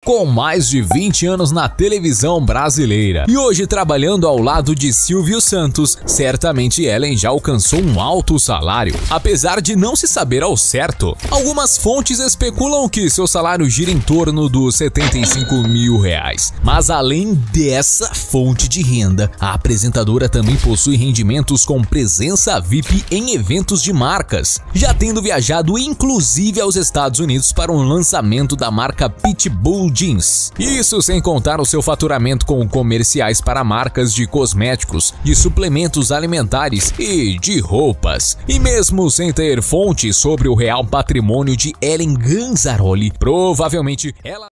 com mais de 20 anos na televisão brasileira e hoje trabalhando ao lado de Silvio Santos, certamente Ellen já alcançou um alto salário, apesar de não se saber ao certo. Algumas fontes especulam que seu salário gira em torno dos R$75 mil. Mas além dessa fonte de renda, a apresentadora também possui rendimentos com presença VIP em eventos de marcas, já tendo viajado inclusive aos Estados Unidos para um lançamento da marca Pitbull Jeans. Isso sem contar o seu faturamento com comerciais para marcas de cosméticos, de suplementos alimentares e de roupas. E mesmo sem ter fontes sobre o real patrimônio de Ellen Ganzaroli, provavelmente ela